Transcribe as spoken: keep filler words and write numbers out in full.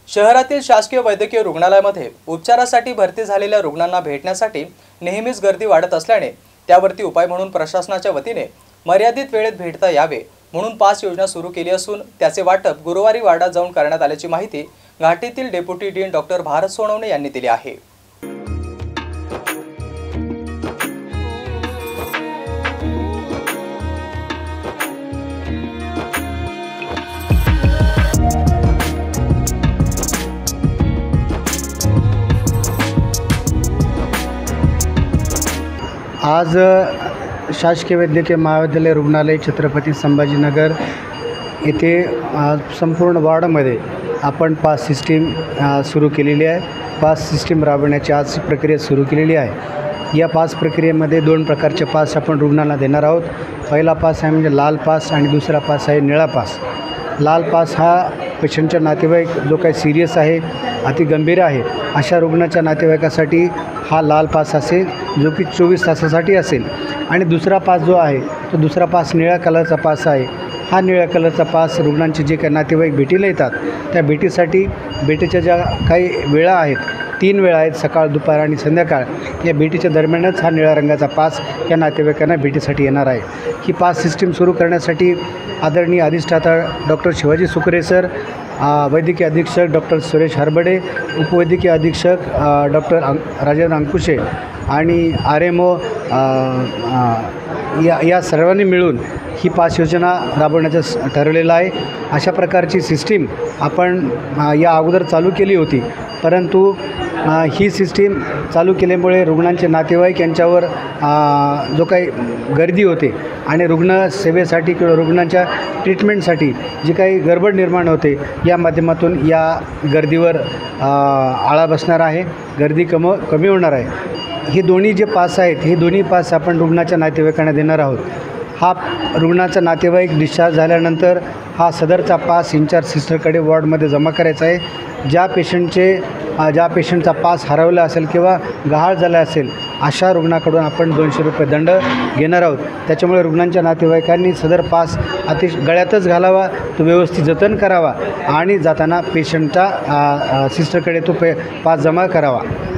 शहरातील शासकीय वैद्यकीय रुग्णालयामध्ये उपचारासाठी भरती झालेल्या रुग्णांना भेटण्यासाठी नेहमीच गर्दी वाढत असल्याने त्यावरती उपाय म्हणून प्रशासनाच्या वतीने मर्यादित वेळेत भेटता यावे म्हणून पास योजना सुरू केली असून त्याचे वाटप गुरुवारी वार्डात जाऊन करण्यात आल्याची माहिती घाटीतील deputy dean doctor Bharat Sonawane यांनी दिली आहे। आज शासकीय वैद्यकीय महाविद्यालय रुग्णालय छत्रपती संभाजीनगर येथे संपूर्ण वार्डामध्ये आपण पास सिस्टीम सुरू केलेली आहे। पास सिस्टीम राबवण्याची आज प्रक्रिया सुरू केलेली आहे। या पास प्रक्रियेमध्ये दोन प्रकारचे पास आपण रुग्णांना देणार आहोत। पहिला पास आहे म्हणजे लाल पास आणि दुसरा पास आहे निळा पास। लाल पास हा पेशंटच्या नातेवाईक जो काही सिरियस आहे, अति गंभीर आहे अशा रुग्णाच्या नातेवाईकासाठी हा लाल पास असेल, जो की चोवीस तासासाठी असेल। आणि दुसरा पास जो आहे तो दुसरा पास निळ्या कलरचा पास आहे। हा निळ्या कलरचा पास रुग्णांचे जे काही नातेवाईक भेटीला येतात त्या भेटीसाठी भेटीच्या ज्या काही वेळा आहेत, तीन वेळा आहेत, सकाळ दुपार आणि संध्याकाळ, या भेटीच्या दरम्यानच हा निळ्या रंगाचा पास या नातेवाईकांना भेटीसाठी येणार आहे। ही पास सिस्टीम सुरू करण्यासाठी आदरणीय अधिष्ठाता डॉक्टर शिवाजी सुकरे सर, वैद्यकीय अधीक्षक डॉक्टर सुरेश हरबडे, उपवैद्यकीय अधीक्षक डॉक्टर राजेंद्र अंकुशे आणि आर एम ओ या या सर्वांनी मिळून ही पास योजना राबवण्याचं ठरवलेलं आहे। अशा प्रकारची सिस्टीम आपण या अगोदर चालू केली होती, परंतु ही सिस्टीम चालू केल्यामुळे रुग्णांचे नातेवाईक यांच्यावर जो काही गर्दी होते आणि रुग्णसेवेसाठी किंवा रुग्णांच्या ट्रीटमेंटसाठी जी काही गडबड निर्माण होते, या माध्यमातून या गर्दीवर आळा बसणार आहे, गर्दी कम कमी होणार आहे। हे दोन्ही जे पास आहेत, हे दोन्ही पास आपण रुग्णाच्या नातेवाईकांना देणार आहोत। हा रुग्णाचा नातेवाईक डिस्चार्ज झाल्यानंतर हा सदरचा पास इन्चार्ज सिस्टरकडे वॉर्डमध्ये जमा करायचा आहे। ज्या पेशंटचे ज्या पेशंटचा पास हरवला असेल किंवा गहाळ झाला असेल अशा रुग्णाकडून आपण दोनशे रुपये दंड घेणार आहोत। त्याच्यामुळे रुग्णांच्या नातेवाईकांनी सदर पास अतिश गळ्यातच घालावा, तो व्यवस्थित जतन करावा आणि जाताना पेशंटच्या सिस्टरकडे तो पे पास जमा करावा।